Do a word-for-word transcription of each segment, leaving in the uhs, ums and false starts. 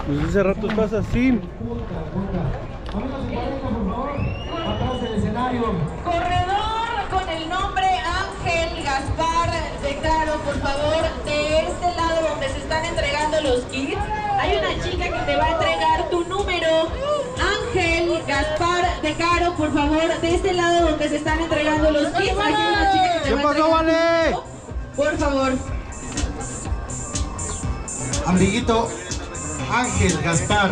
Pues hace rato estás así. Corredor con el nombre Ángel Gaspar de Caro, por favor, de este lado donde se están entregando los kits. Hay una chica que te va a entregar tu número. Ángel Gaspar de Caro, por favor, de este lado donde se están entregando los kits. Hay una chica que te va a entregar Vale? por favor. Amiguito Ángel Gaspar.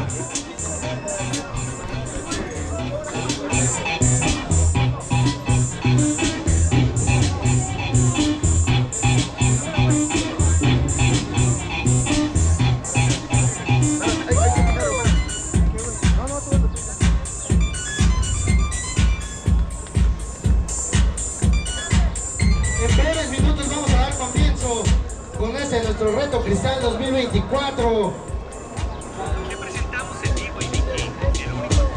Nuestro reto Cristal dos mil veinticuatro. Le presentamos el vivo y D J, el único.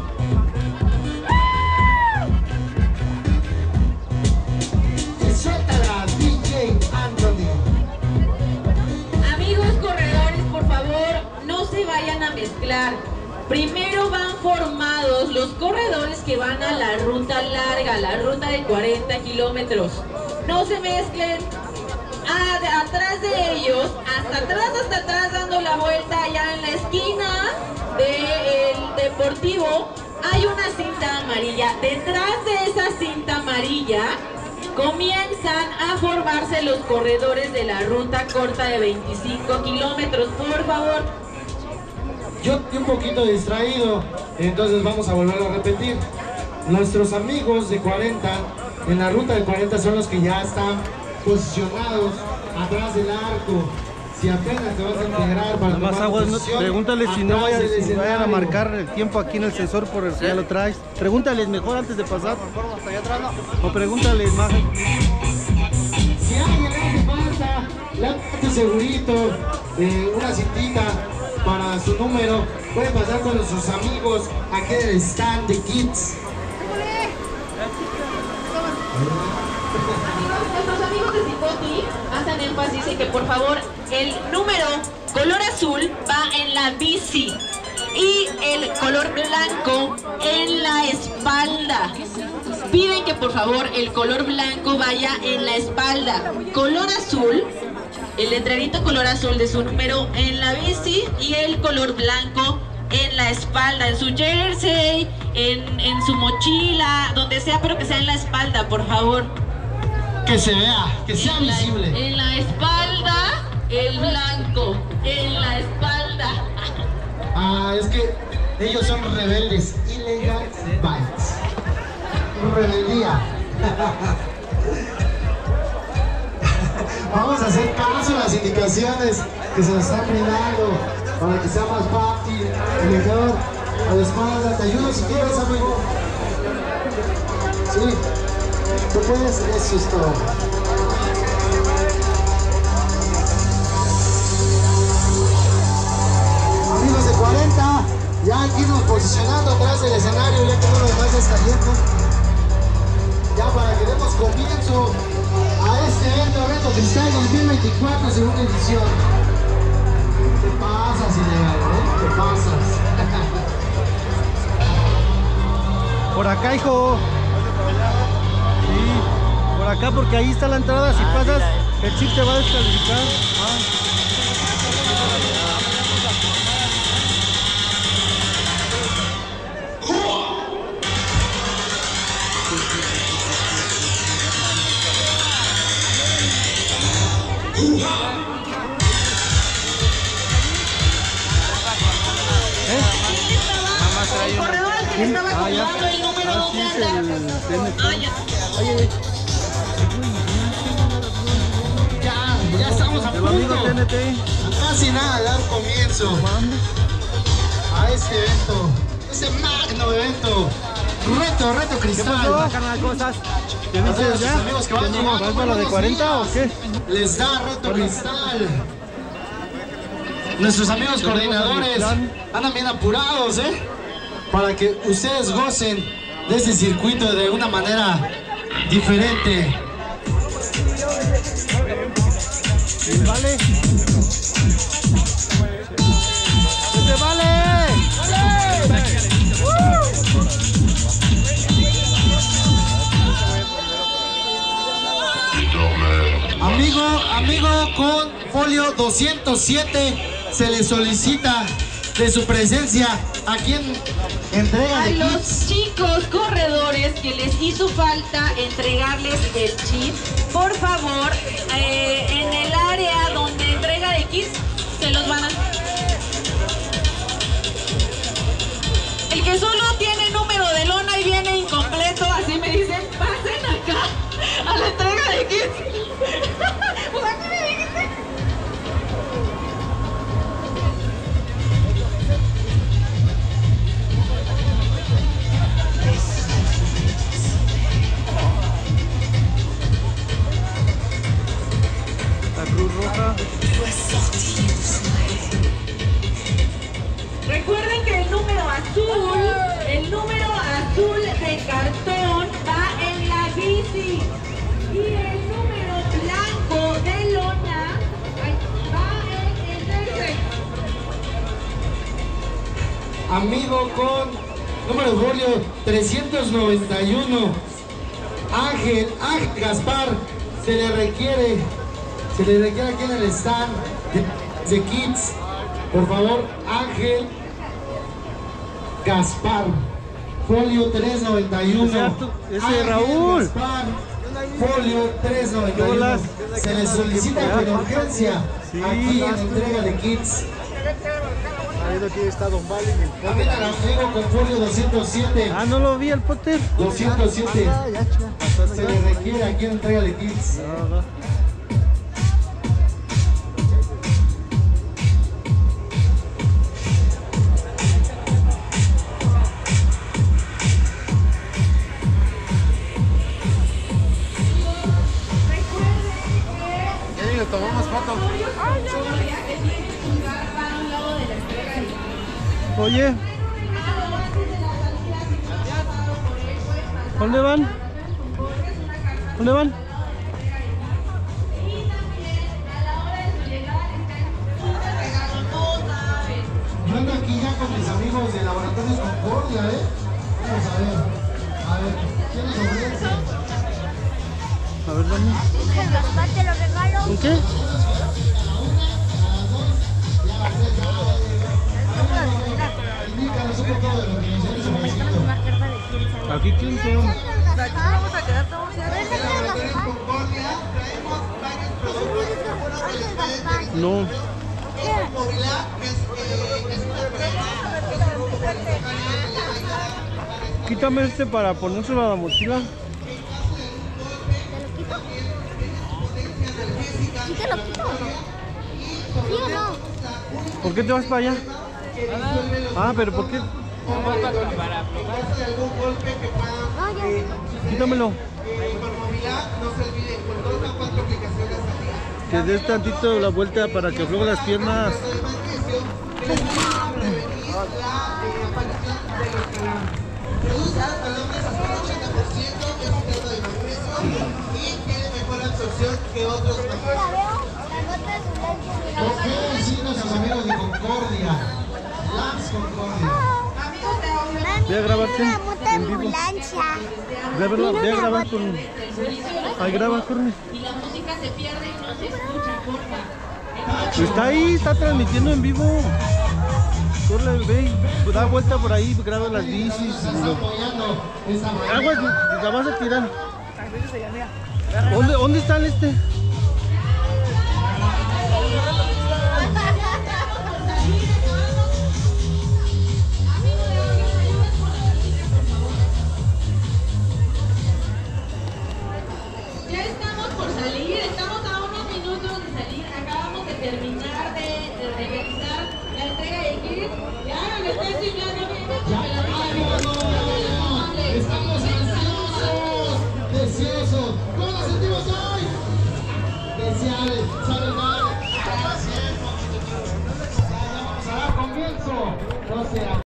Suéltala, D J Anthony. Amigos corredores, por favor, no se vayan a mezclar. Primero van formados los corredores que van a la ruta larga, la ruta de cuarenta kilómetros. No se mezclen. Ah, de, atrás de ellos, hasta atrás, hasta atrás, dando la vuelta allá en la esquina del deportivo, hay una cinta amarilla. Detrás de esa cinta amarilla comienzan a formarse los corredores de la ruta corta de veinticinco kilómetros, por favor. Yo estoy un poquito distraído, entonces vamos a volver a repetir. Nuestros amigos de cuarenta, en la ruta de cuarenta, son los que ya están posicionados atrás del arco. Si apenas te vas a integrar para Más tomar aguas, no, posición, pregúntale si no vayan, atrás del si vayan a escenario. marcar el tiempo aquí en el sensor por el que ya lo traes. Pregúntales mejor antes de pasar. O pregúntales más. Si a alguien le hace falta, le hace segurito, eh, una cintita para su número, puede pasar con sus amigos aquí en el stand de Kids. Nuestros amigos de Cipoti hacen énfasis en que por favor el número color azul va en la bici y el color blanco en la espalda. Piden que por favor el color blanco vaya en la espalda. Color azul, el letrerito color azul de su número en la bici y el color blanco en la espalda, en su jersey, en, en su mochila, donde sea, pero que sea en la espalda, por favor. Que se vea, que sea En la, visible. en la espalda, el blanco, en la espalda. Ah, es que ellos son rebeldes. Illegal Bikes. Rebeldía. Vamos a hacer caso a las indicaciones que se nos están brindando para que sea más fácil y mejor. A la espalda, te ayudo si quieres, amigo. Sí, tú puedes, eso es todo. Amigos de cuarenta, ya aquí nos posicionando atrás del escenario, ya que no los demás está yendo. Ya para que demos comienzo a este evento, Reto Cristal dos mil veinticuatro, segunda edición. Te pasas, ilegal, ¿eh? Te pasas. Por acá, hijo. Sí, por acá porque ahí está la entrada. Si pasas, el chip te va a descalificar. Ah. El corredor al que le estaba Ah, ya. acomodando el número Ah, sí, dónde es anda. el T N T. Ah, ya. Oye, Ya, ya estamos a el amigo punto. T N T. Casi nada, dar comienzo a este evento, este magno evento. Reto, reto ¿Qué cristal. pasó, carnal? ¿Cómo estás? ¿Qué A dices todos ya? sus amigos que van ¿Vas llegando, para la de buenos cuarenta o días. qué? Les da reto cristal. Nuestros amigos coordinadores andan bien apurados, ¿eh? Para que ustedes gocen de este circuito de una manera diferente. Vale. Vete, con folio doscientos siete. Se le solicita de su presencia a quien entrega A de los kits. chicos corredores que les hizo falta entregarles el kit, por favor, eh, en el área donde entrega de kits, se los van a... El que solo tiene número de lona y viene incompleto, así me dicen, pasen acá a la entrega de kits. Pues aquí me dijiste. La Cruz Roja. Recuerden que el número azul, el número azul de cartón va en la bici y el número blanco de lona va en el verde. Amigo con número de folio trescientos noventa y uno. Ángel, Ángel Gaspar, se le requiere, se le requiere aquí en el stand de, de Kids. Por favor, Ángel Gaspar, folio trescientos noventa y uno. Ese Artu- ese Ángel Raúl. Gaspar, folio trescientos noventa y uno. Hola. Se le solicita con urgencia Sí. aquí en la entrega de Kids. Aquí está Don Vale. También al amigo con folio doscientos siete. Ah, no lo vi el Potter. doscientos siete. Se le requiere aquí en entrega de kits. Ajá. Recuerden que le tomamos foto. Oye, ¿dónde van? ¿Dónde van? Yo ando aquí ya con mis amigos de Laboratorios Concordia, ¿eh? Vamos a ver. A ver, ¿quién les ofrece? A ver, vamos. El Gaspar te lo regalo. ¿Con qué? Indícanos un poco de lo que nos tienes ofrecido. Aquí quién son. Aquí vamos a quedar todos. Laboratorios Concordia, traemos varios productos que les pueden dedicar. No. Es Movilab, que es, eh, que es una empresa que es un grupo publicitario que le ayuda. Quítame este para ponérselo a la mochila. ¿Sí te lo quito o no? ¿Sí o no? ¿Por qué te vas para allá? Ah, pero ¿por qué? En caso de algún golpe que puedan No, ya sé. Quítamelo. eh, con Movilab, no se olviden, con dos a cuatro aplicaciones al día. Que des tantito la vuelta para que afloje las piernas. De magnesio que les ayuda a prevenir la eh, aparición de los calambres. Reduce los calambres hasta el ochenta por ciento, es un trato de magnesio y tiene mejor absorción que otros La magnesio. veo, la nota de su lente, mira. ¿Por qué decir nuestros amigos de Concordia? Labs Concordia. Voy a grabarte Una moto de en vivo. ambulancia. Grábalo, voy a grabar con... Ahí graba, corre. Y la música se pierde y no se escucha, porfa. Está ahí, está transmitiendo en vivo. Corre, ve, y da vuelta por ahí, graba las bicis. y Está lo- apoyando esta manera. Agua, la vas a tirar. ¿Dónde, dónde está el este? Ya estamos por salir, estamos a unos minutos de salir. Acabamos de terminar de, de realizar la entrega de kits. Ya me estoy chiflando